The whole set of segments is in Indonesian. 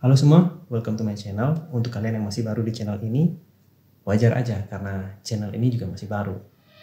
Halo semua, welcome to my channel. Untuk kalian yang masih baru di channel ini, wajar aja karena channel ini juga masih baru.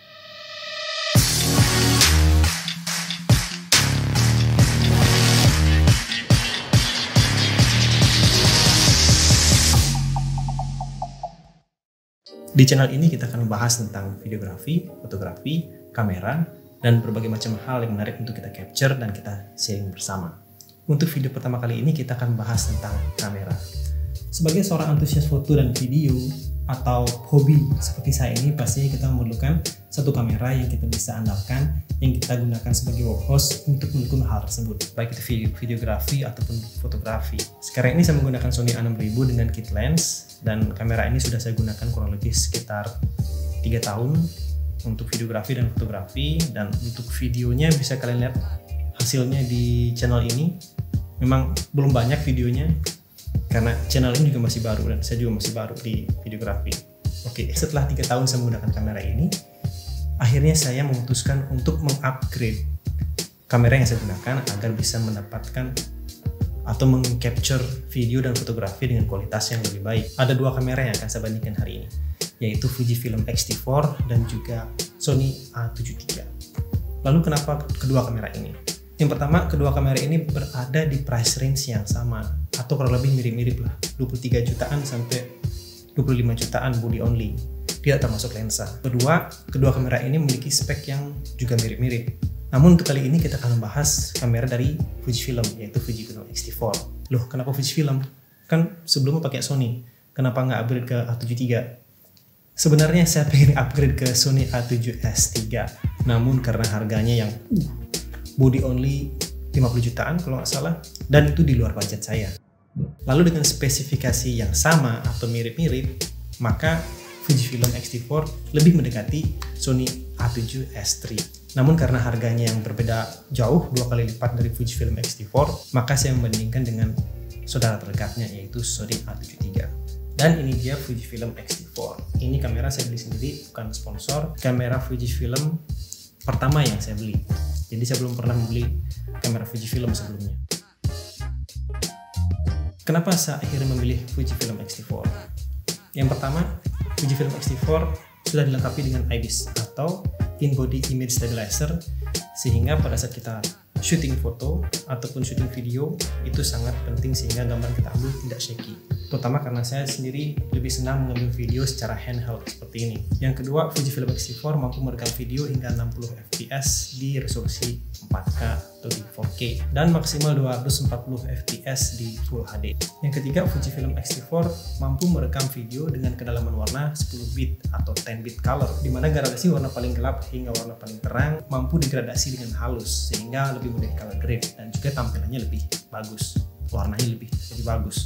Di channel ini kita akan membahas tentang videografi, fotografi, kamera, dan berbagai macam hal yang menarik untuk kita capture dan kita sharing bersama. Untuk video pertama kali ini kita akan bahas tentang kamera. Sebagai seorang antusias foto dan video atau hobi seperti saya ini, pastinya kita memerlukan satu kamera yang kita bisa andalkan, yang kita gunakan sebagai workhorse untuk mendukung hal tersebut, baik itu videografi ataupun fotografi. Sekarang ini saya menggunakan Sony A6000 dengan kit lens, dan kamera ini sudah saya gunakan kurang lebih sekitar 3 tahun untuk videografi dan fotografi. Dan untuk videonya bisa kalian lihat hasilnya di channel ini. Memang belum banyak videonya karena channel ini juga masih baru dan saya juga masih baru di videografi. Oke, setelah 3 tahun saya menggunakan kamera ini, akhirnya saya memutuskan untuk mengupgrade kamera yang saya gunakan agar bisa mendapatkan atau meng-capture video dan fotografi dengan kualitas yang lebih baik. Ada 2 kamera yang akan saya bandingkan hari ini, yaitu Fujifilm X-T4 dan juga Sony A7 III. Lalu kenapa kedua kamera ini? Yang pertama, kedua kamera ini berada di price range yang sama atau kurang lebih mirip-mirip lah, 23 jutaan sampai 25 jutaan body only, tidak termasuk lensa. Kedua kamera ini memiliki spek yang juga mirip-mirip. Namun untuk kali ini kita akan membahas kamera dari Fujifilm, yaitu Fujifilm X-T4. Loh, kenapa Fujifilm? Kan sebelumnya pakai Sony, kenapa nggak upgrade ke A7 III? Sebenarnya saya pengen upgrade ke Sony A7S III, namun karena harganya yang body only 50 jutaan kalau nggak salah, dan itu di luar budget saya. Lalu dengan spesifikasi yang sama atau mirip-mirip, maka Fujifilm X-T4 lebih mendekati Sony A7S III. Namun karena harganya yang berbeda jauh, 2 kali lipat dari Fujifilm X-T4, maka saya membandingkan dengan saudara terdekatnya, yaitu Sony A7 III. Dan ini dia Fujifilm X-T4. Ini kamera saya beli sendiri, bukan sponsor. Kamera Fujifilm pertama yang saya beli. Jadi saya belum pernah membeli kamera Fujifilm sebelumnya. Kenapa saya akhirnya memilih Fujifilm X-T4? Yang pertama, Fujifilm X-T4 sudah dilengkapi dengan IBIS atau In-Body Image Stabilizer, sehingga pada saat kita shooting foto ataupun shooting video itu sangat penting sehingga gambar kita ambil tidak shaky. Terutama karena saya sendiri lebih senang mengambil video secara handheld seperti ini. Yang kedua, Fujifilm X-T4 mampu merekam video hingga 60 fps di resolusi 4K atau di 4K dan maksimal 240 fps di Full HD. Yang ketiga, Fujifilm X-T4 mampu merekam video dengan kedalaman warna 10 bit atau 10 bit color, di mana gradasi warna paling gelap hingga warna paling terang mampu digradasi dengan halus sehingga lebih mudah color grade dan juga tampilannya lebih bagus, warnanya lebih bagus.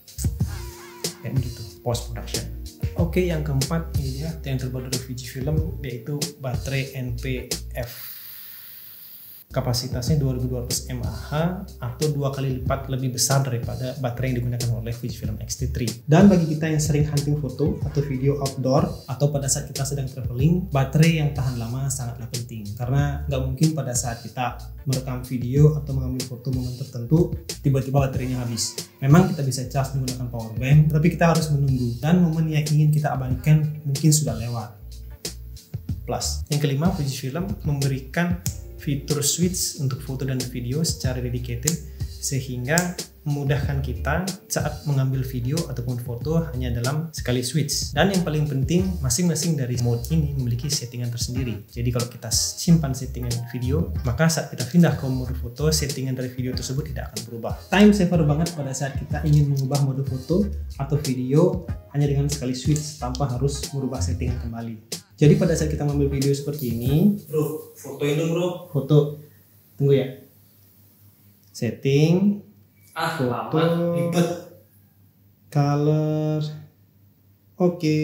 Kayak begitu, post production. Oke, yang keempat ini dia yang terbaru dari Fujifilm, yaitu baterai NP-F. Kapasitasnya 2200 mAh atau 2 kali lipat lebih besar daripada baterai yang digunakan oleh Fujifilm X-T3. Dan bagi kita yang sering hunting foto atau video outdoor atau pada saat kita sedang traveling, baterai yang tahan lama sangatlah penting, karena nggak mungkin pada saat kita merekam video atau mengambil foto momen tertentu tiba-tiba baterainya habis. Memang kita bisa charge menggunakan power bank, tapi kita harus menunggu dan momen yang ingin kita abadikan mungkin sudah lewat. Plus, yang kelima, Fujifilm memberikan fitur switch untuk foto dan video secara dedicated sehingga memudahkan kita saat mengambil video ataupun foto hanya dalam sekali switch. Dan yang paling penting, masing-masing dari mode ini memiliki settingan tersendiri. Jadi kalau kita simpan settingan video, maka saat kita pindah ke mode foto, settingan dari video tersebut tidak akan berubah. Time saver banget pada saat kita ingin mengubah mode foto atau video hanya dengan sekali switch tanpa harus merubah settingan kembali. Jadi pada saat kita mengambil video seperti ini, bro, fotoin dong bro. Foto, tunggu ya. Setting, foto, ribet, color, oke.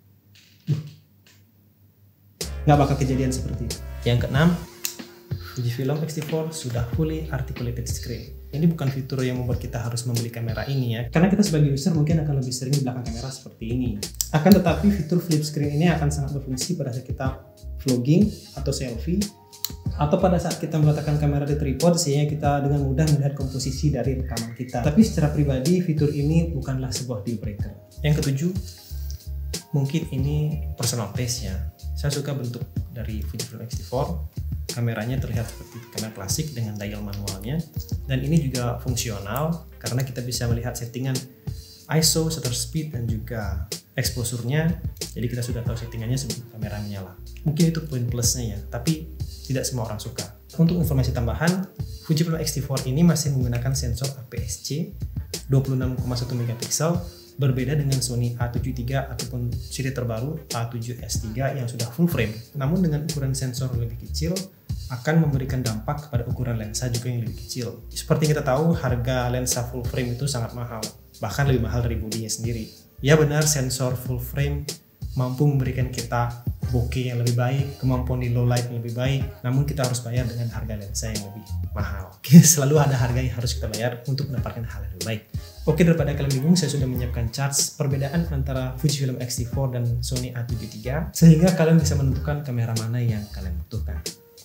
Nggak bakal kejadian seperti itu. Yang keenam, Fujifilm X-T4 sudah fully articulated screen. Ini bukan fitur yang membuat kita harus membeli kamera ini ya, karena kita sebagai user mungkin akan lebih sering di belakang kamera seperti ini. Akan tetapi fitur flip screen ini akan sangat berfungsi pada saat kita vlogging atau selfie atau pada saat kita meletakkan kamera di tripod sehingga kita dengan mudah melihat komposisi dari rekaman kita. Tapi secara pribadi fitur ini bukanlah sebuah deal breaker. Yang ketujuh, mungkin ini personal taste ya. Saya suka bentuk dari Fujifilm X-T4. Kameranya terlihat seperti kamera klasik dengan dial manualnya, dan ini juga fungsional karena kita bisa melihat settingan ISO, shutter speed, dan juga exposure-nya. Jadi kita sudah tahu settingannya sebelum kamera menyala. Mungkin itu poin plusnya ya, tapi tidak semua orang suka. Untuk informasi tambahan, Fujifilm X-T4 ini masih menggunakan sensor APS-C 26,1 megapiksel, berbeda dengan Sony A7 III ataupun seri terbaru A7S3 yang sudah full frame. Namun dengan ukuran sensor lebih kecil akan memberikan dampak kepada ukuran lensa juga yang lebih kecil. Seperti kita tahu, harga lensa full frame itu sangat mahal, bahkan lebih mahal dari bodinya sendiri. Ya benar, sensor full frame mampu memberikan kita bokeh yang lebih baik, kemampuan di low light yang lebih baik, namun kita harus bayar dengan harga lensa yang lebih mahal. Selalu ada harga yang harus kita bayar untuk mendapatkan hal yang lebih baik. Oke, daripada kalian bingung, saya sudah menyiapkan charts perbedaan antara Fujifilm X-T4 dan Sony A7 III, sehingga kalian bisa menentukan kamera mana yang kalian butuhkan.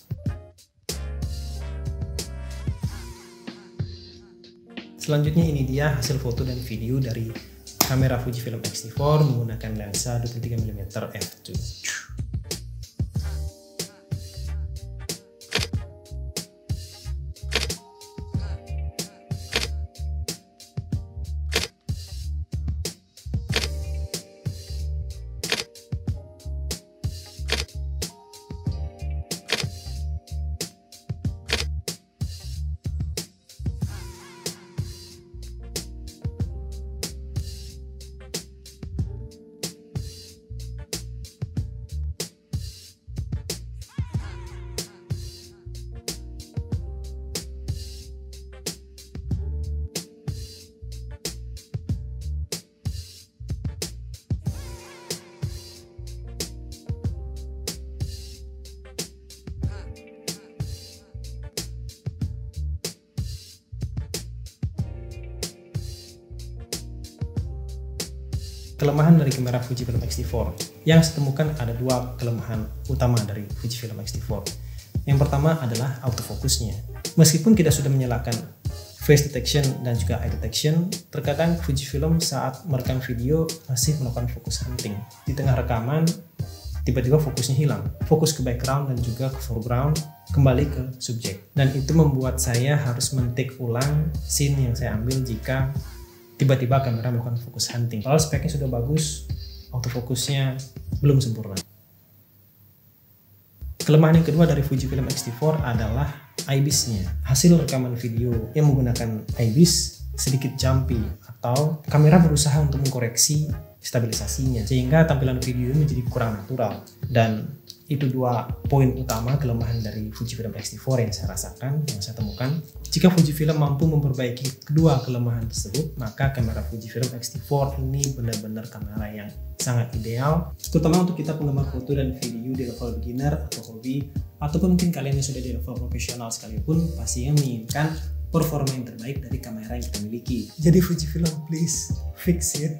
Selanjutnya ini dia hasil foto dan video dari kamera Fujifilm X-T4 menggunakan lensa 23mm f2. Kelemahan dari kamera Fujifilm X-T4. Yang saya temukan ada dua kelemahan utama dari Fujifilm X-T4. Yang pertama adalah autofocusnya. Meskipun kita sudah menyalakan face detection dan juga eye detection, terkadang Fujifilm saat merekam video masih melakukan focus hunting. Di tengah rekaman, tiba-tiba fokusnya hilang. Fokus ke background dan juga ke foreground, kembali ke subjek. Dan itu membuat saya harus men-take ulang scene yang saya ambil jika tiba-tiba kamera melakukan fokus hunting. Kalau speknya sudah bagus, autofokusnya belum sempurna. Kelemahan yang kedua dari Fujifilm X-T4 adalah IBIS-nya. Hasil rekaman video yang menggunakan IBIS sedikit jumpy, atau kamera berusaha untuk mengkoreksi stabilisasinya sehingga tampilan video menjadi kurang natural. Dan itu dua poin utama kelemahan dari Fujifilm X-T4 yang saya rasakan, yang saya temukan. Jika Fujifilm mampu memperbaiki kedua kelemahan tersebut, maka kamera Fujifilm X-T4 ini benar-benar kamera yang sangat ideal, terutama untuk kita penggemar foto dan video di level beginner atau hobi, ataupun mungkin kalian yang sudah di level profesional sekalipun pastinya menginginkan performa yang terbaik dari kamera yang kita miliki. Jadi Fujifilm, please fix it.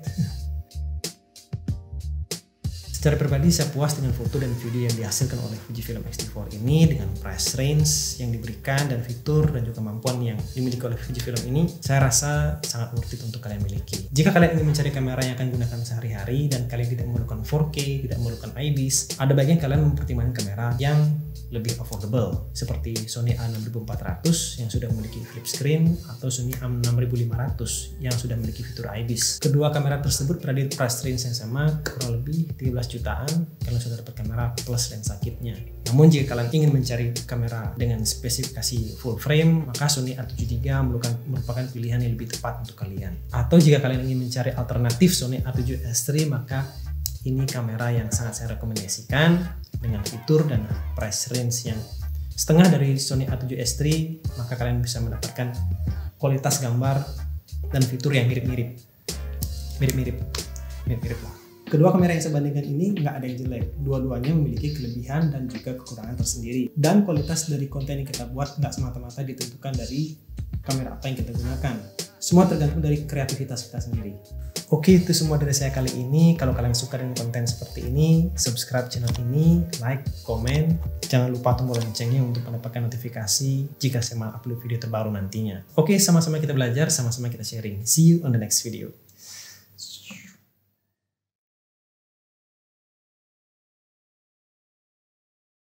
Secara pribadi saya puas dengan foto dan video yang dihasilkan oleh Fujifilm X-T4 ini, dengan price range yang diberikan dan fitur dan juga kemampuan yang dimiliki oleh Fujifilm ini. Saya rasa sangat worth it untuk kalian miliki. Jika kalian ingin mencari kamera yang akan gunakan sehari-hari dan kalian tidak memerlukan 4K, tidak memerlukan IBIS, ada baiknya kalian mempertimbangkan kamera yang lebih affordable seperti Sony A6400 yang sudah memiliki flip screen atau Sony A6500 yang sudah memiliki fitur IBIS. Kedua kamera tersebut berada di price range yang sama, kurang lebih 13 jutaan. Kalian sudah dapat kamera plus lensa kitnya. Namun jika kalian ingin mencari kamera dengan spesifikasi full frame, maka Sony A7 III merupakan pilihan yang lebih tepat untuk kalian. Atau jika kalian ingin mencari alternatif Sony A7S3, maka ini kamera yang sangat saya rekomendasikan dengan fitur dan price range yang setengah dari Sony A7S3, maka kalian bisa mendapatkan kualitas gambar dan fitur yang mirip-mirip lah. Kedua kamera yang saya bandingkan ini nggak ada yang jelek, dua-duanya memiliki kelebihan dan juga kekurangan tersendiri. Dan kualitas dari konten yang kita buat nggak semata-mata ditentukan dari kamera apa yang kita gunakan. Semua tergantung dari kreativitas kita sendiri. Oke, itu semua dari saya kali ini. Kalau kalian suka dengan konten seperti ini, subscribe channel ini, like, komen. Jangan lupa tombol loncengnya untuk mendapatkan notifikasi jika saya upload video terbaru nantinya. Oke, sama-sama kita belajar, sama-sama kita sharing. See you on the next video.